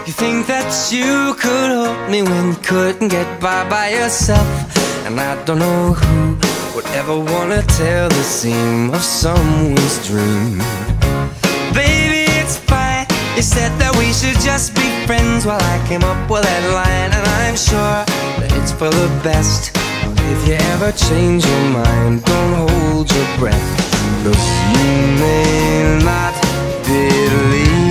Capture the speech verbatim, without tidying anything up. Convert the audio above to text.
You think that you could hold me when you couldn't get by by yourself. And I don't know who would ever wanna tell the seam of someone's dream. Baby, it's fine. You said that we should just be friends while I came up with that line. And I'm sure that it's for the best. If you ever change your mind, don't hold your breath. Look, you may not believe